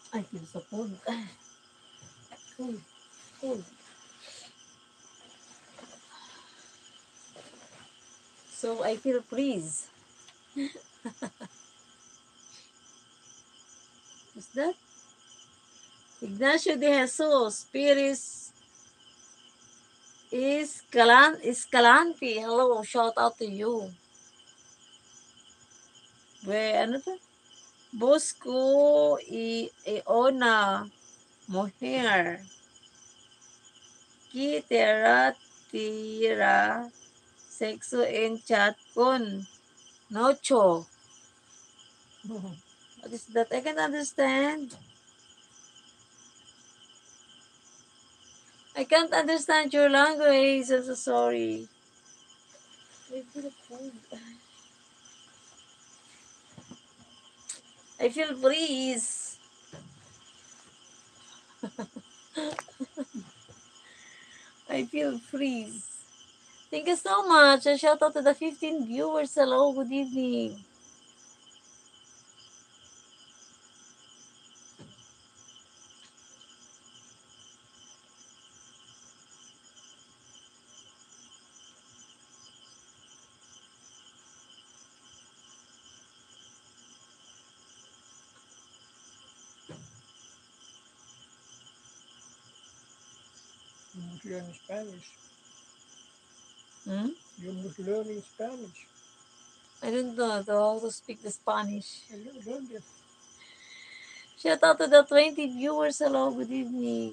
I feel so cold. Cold, cold. So I feel freeze. Is that Ignacio de Jesus Pires Escalante? Hello, shout out to you. Ano to? Bosco Iona Moher. Kitera tira sexo en chat con Nocho. What is that? I can't understand. I can't understand your language. I'm so sorry. I feel cold. I feel freeze. I feel freeze. Thank you so much. A shout out to the 15 viewers. Hello, good evening. You must learn Spanish. Hmm? You must learn in Spanish. I don't know how to speak the Spanish. Learn it. Shout out to the 20 viewers. Hello, good evening.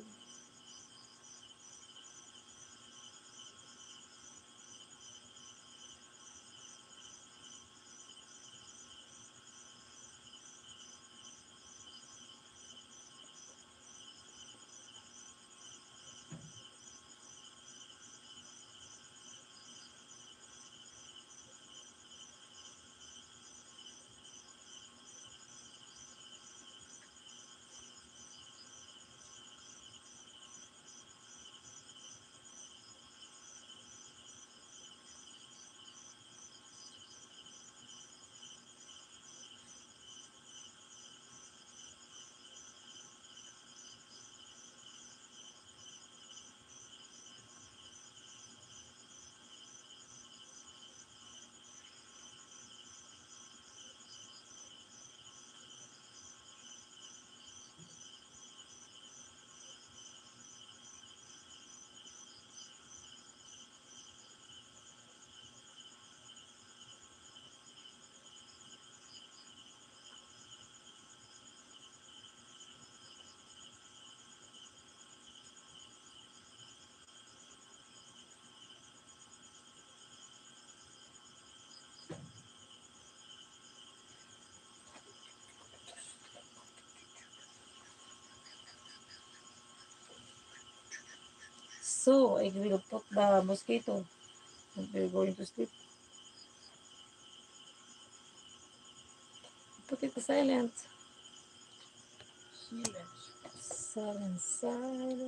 So, I will put the mosquito and we're going to sleep. Put it silent. Silence. Silent, silent.